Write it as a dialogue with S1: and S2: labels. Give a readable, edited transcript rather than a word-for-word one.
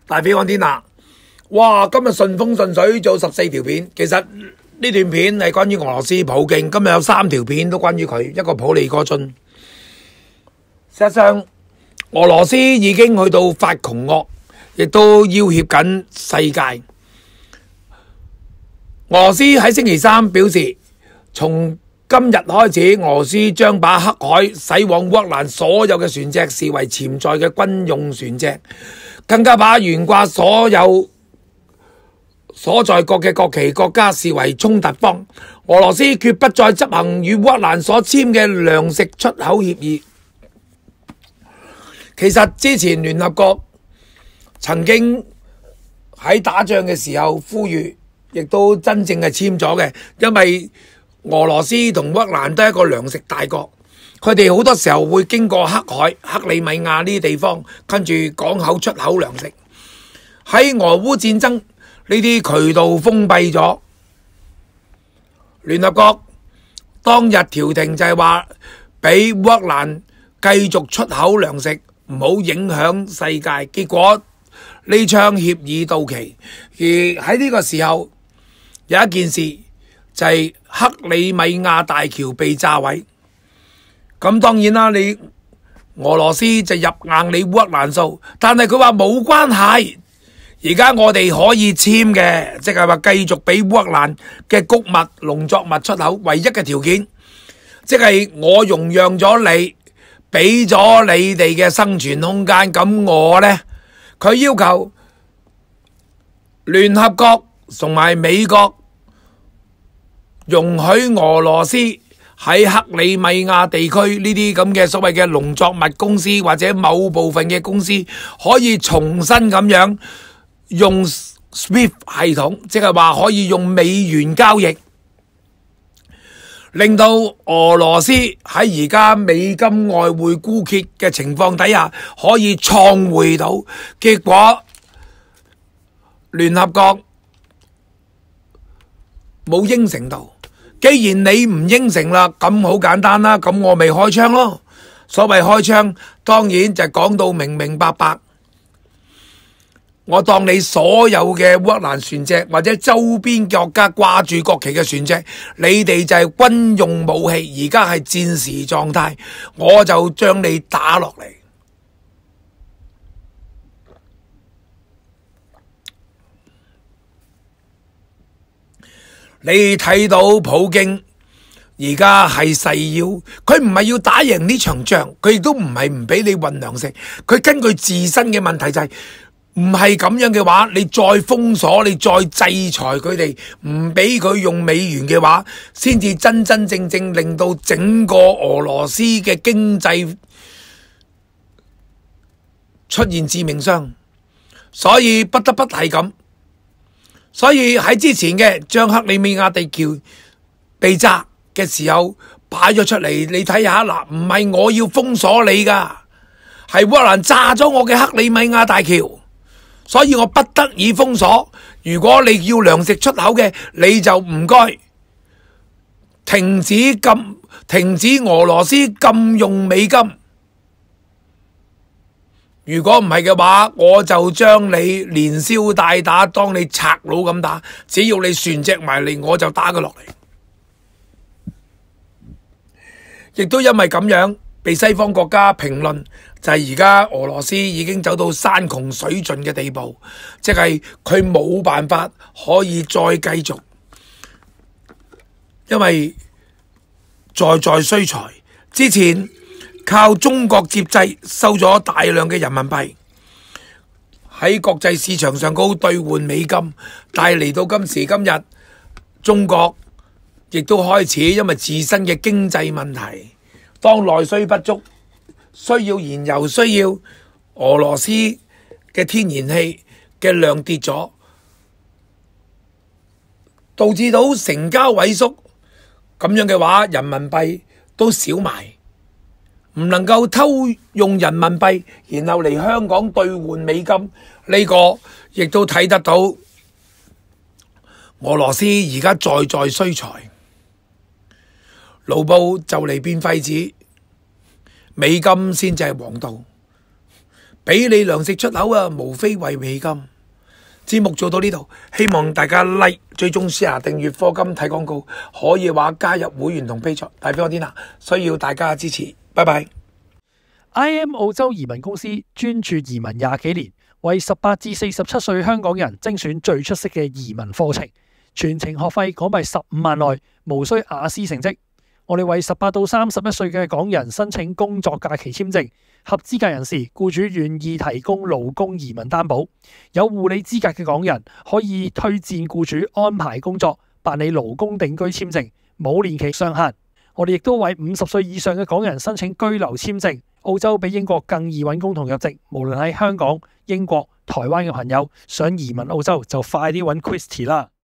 S1: 大飛安天娜，哇！今日順風順水做14條片，其實呢段片係關於俄羅斯普京，今日有3條片都關於佢，一個普利戈津。事實上，俄羅斯已經去到發窮惡，亦都要挾緊世界。俄羅斯喺星期三表示，從今日開始，俄羅斯將把黑海駛往烏克蘭所有嘅船隻視為潛在嘅軍用船隻，更加把懸掛所有所在國嘅國旗國家視為衝突方。俄羅斯決不再執行與烏克蘭所簽嘅糧食出口協議。其實之前聯合國曾經喺打仗嘅時候呼籲，亦都真正係簽咗嘅，因為俄羅斯同烏克蘭都係一個糧食大國，佢哋好多時候會經過黑海、克里米亞呢啲地方，跟住港口出口糧食。喺俄烏戰爭呢啲渠道封閉咗，聯合國當日調停就係話俾烏克蘭繼續出口糧食，唔好影響世界。結果呢場協議到期，而喺呢個時候有一件事就係克里米亞大橋被炸毀。咁當然啦，你俄羅斯就入硬你烏克蘭數，但係佢話冇關係。而家我哋可以簽嘅，即係話繼續俾烏克蘭嘅穀物、農作物出口，唯一嘅條件，即係我容讓咗你，俾咗你哋嘅生存空間。咁我呢，佢要求聯合國同埋美國容許俄羅斯喺克里米亞地區呢啲咁嘅所謂嘅農作物公司或者某部分嘅公司可以重新咁樣用 SWIFT 系統，即係話可以用美元交易，令到俄羅斯喺而家美金外匯枯竭嘅情況底下可以創匯到。結果聯合國冇應承到。既然你唔應承啦，咁好簡單啦，咁我咪開槍咯。所謂開槍，當然就講到明明白白。我當你所有嘅烏克蘭船隻或者周邊國家掛住國旗嘅船隻，你哋就係軍用武器，而家係戰時狀態，我就將你打落嚟。你睇到普京而家係誓要，佢唔係要打贏呢場仗，佢亦都唔係唔俾你運糧食，佢根據自身嘅問題就係唔係咁樣嘅話，你再封鎖，你再制裁佢哋，唔俾佢用美元嘅話，先至真真正正令到整個俄羅斯嘅經濟出現致命傷，所以不得不係咁。所以喺之前嘅將克里米亞地橋被炸嘅時候擺咗出嚟，你睇下嗱，唔係我要封鎖你噶，係烏克蘭炸咗我嘅克里米亞大橋，所以我不得已封鎖。如果你要糧食出口嘅，你就唔該停止俄羅斯禁用美金。如果唔係嘅話，我就將你連消帶打，當你賊佬咁打。只要你船隻埋嚟，我就打佢落嚟。亦都因為咁樣，被西方國家評論，就係而家俄羅斯已經走到山窮水盡嘅地步，即係佢冇辦法可以再繼續，因為在需財。之前靠中國接濟收咗大量嘅人民幣，喺國際市場上高兌換美金，但係嚟到今時今日，中國亦都開始因為自身嘅經濟問題，當內需不足，需要燃油，需要俄羅斯嘅天然氣嘅量跌咗，導致到成交萎縮，咁樣嘅話，人民幣都少埋。唔能夠偷用人民幣，然後嚟香港兌換美金，呢個亦都睇得到俄羅斯而家在需財，盧布就嚟變廢紙，美金先至係王道。 俾你糧食出口啊，無非為美金。節目做到呢度，希望大家 like、追蹤、share、訂閱課金睇廣告，可以話加入會員同 Patreon，大飛我天下，需要大家支持，拜拜。
S2: IM 澳洲移民公司專注移民20幾年，為18至47歲香港人精選最出色嘅移民課程，全程學費港幣15萬內，無需雅思成績。我哋為18到31歲嘅港人申請工作假期簽證，合資格人士僱主願意提供勞工移民擔保，有護理資格嘅港人可以推薦僱主安排工作，辦理勞工定居簽證，冇年期上限。我哋亦都為50歲以上嘅港人申請居留簽證，澳洲比英國更易揾工同入籍。無論喺香港、英國、台灣嘅朋友想移民澳洲，就快啲揾 Christy 啦。